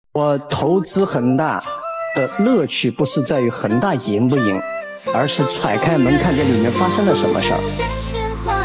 我投资恒大的乐趣不是在于恒大赢不赢，而是踹开门看这里面发生了什么事儿。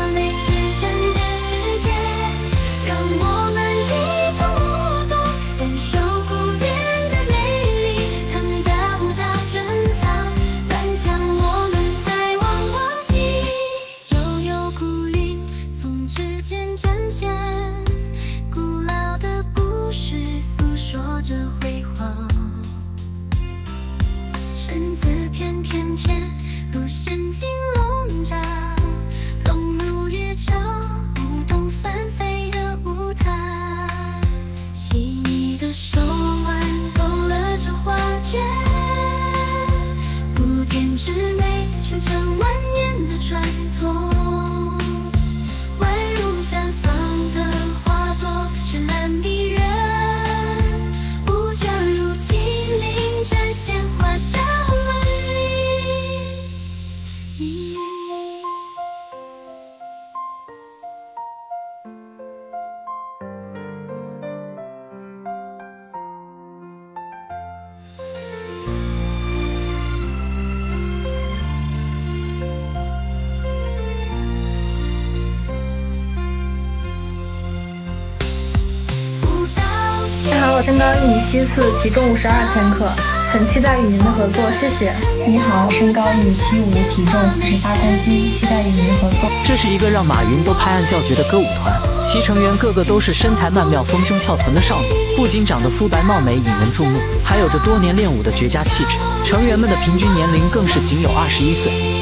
你好，我身高1米74，体重52千克，很期待与您的合作，谢谢。 你好，身高1米75，体重48公斤，期待与您合作。 这是一个让马云都拍案叫绝的歌舞团，其成员个个都是身材曼妙、丰胸翘臀的少女，不仅长得肤白貌美引人注目，还有着多年练武的绝佳气质。成员们的平均年龄更是仅有21岁。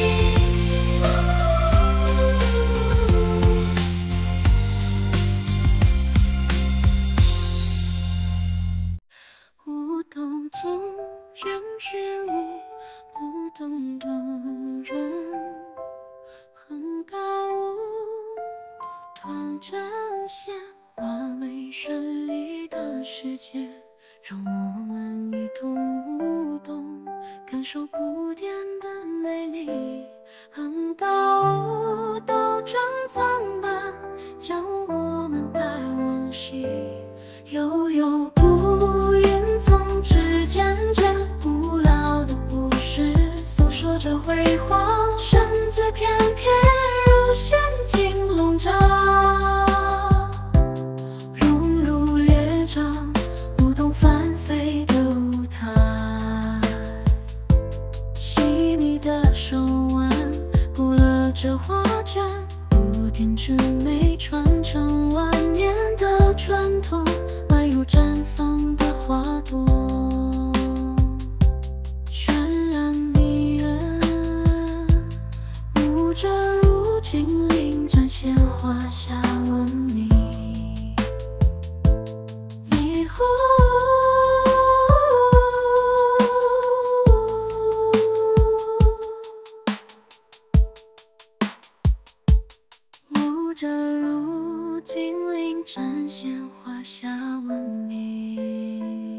让我们一动无动，感受不变的美丽。横刀舞刀正苍白，将我们带往昔。悠悠孤云从指尖间，古老的故事诉说着辉煌，身姿翩翩如仙境笼罩。这画卷古典之美传承万年的传统，宛如绽放的花朵，渲染迷人。舞者如精灵，展现华夏文明。这如精灵展现华夏文明。